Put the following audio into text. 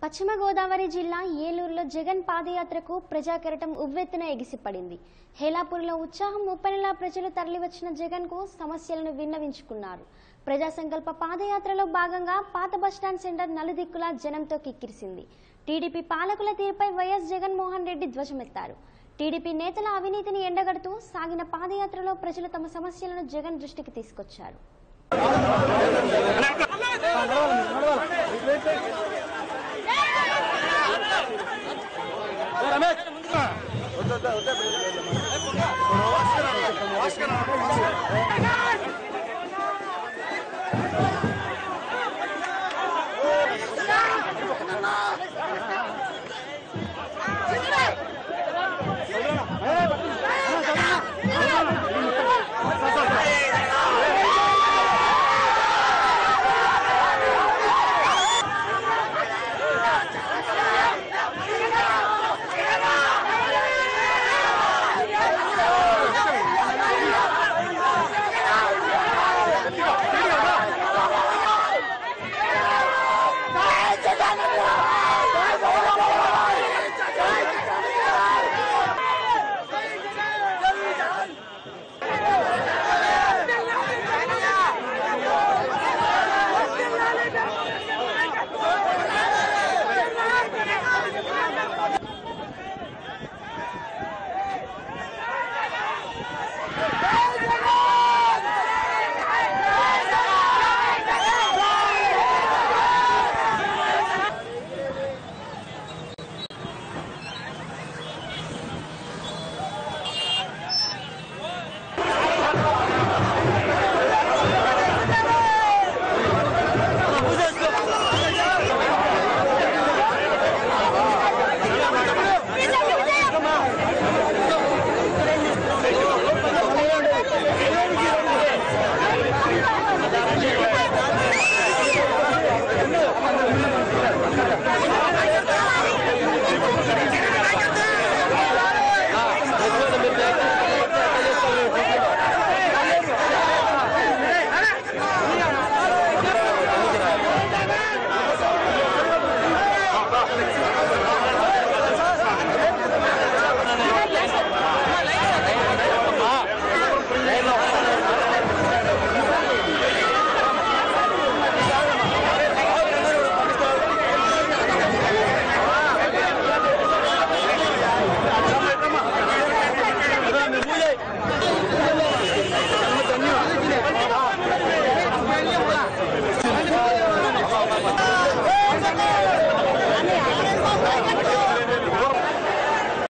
పశ్చిమ గోదావరి జిల్లా ఏలూరులో జగన్ పాదయాత్రకు ప్రజాకెరటం ఉవ్వెత్తున ఎగిసిపడింది. హేలాపూర్లో ఉత్సాహం ముప్పనిలా ప్రజలు తరలివచ్చిన జగన్కు సమస్యలను విన్నవించుకున్నారు. ప్రజా సంకల్ప పాదయాత్రలో భాగంగా పాత బస్టాండ్ సెంటర్ నలుదిక్కులా జనంతో కిక్కిరిసింది. టీడీపీ పాలకుల తీరుపై వైఎస్ జగన్మోహన్ రెడ్డి ధ్వజమెత్తారు. టీడీపీ నేతల అవినీతిని ఎండగడుతూ సాగిన పాదయాత్రలో ప్రజలు తమ సమస్యలను జగన్ దృష్టికి తీసుకొచ్చారు.